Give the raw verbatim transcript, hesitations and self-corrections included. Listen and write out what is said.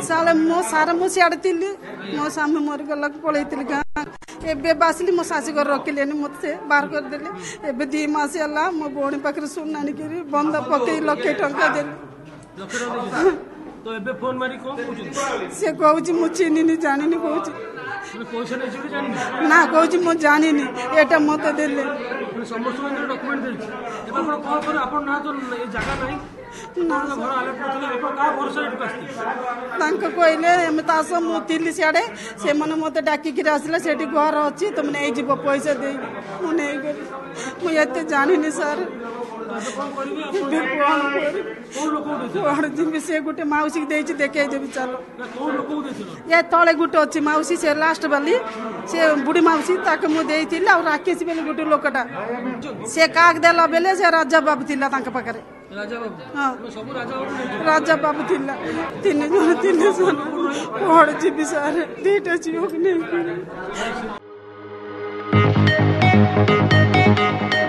साले मो सारा मु सियाड़े थिली मो सामने मर गला पळैतिली गाँ एबे बासली मो सासी घर रखिले मत बाहर कर देले एबे दी मास हला मो बोणी पाखरे सुन आनी करी बंद पके लखे टंका देले तो एबे फोन मारी को पूछ से कहूची मु चिनी नि जानी नि कहूची पैसा नहीं चली जानी ना कहूची मु जानी नि एटा मते देले समस्त डॉक्यूमेंट दे एबे आपण को कर आपण ना तो ए जगह नहीं ना घर अलर्ट करले आपण का भरोसा इट पास्ती तांको कहले हम तास मु थिली सियाडे से मने मते डाकी कि आसला सेठी घर अछि तुम नै जीव पैसा दे मु नै गली मु एते जानि नि सर से गोटे मौसी देछि देखे देबी चलो ये तले गोटे अछि मौसी से लास्ट वाली से बुढ़ी मौसी ताके मु देइथिला और राकेश बेले गोटे लोकटा से काक देला बेले से राजा बाबू थिला तांके पाखरे राजा बाबू हां सब राजा बाबू राजा बाबू थिला तीन जन तीन जन पहड़ जीबी सर देटा जीव नै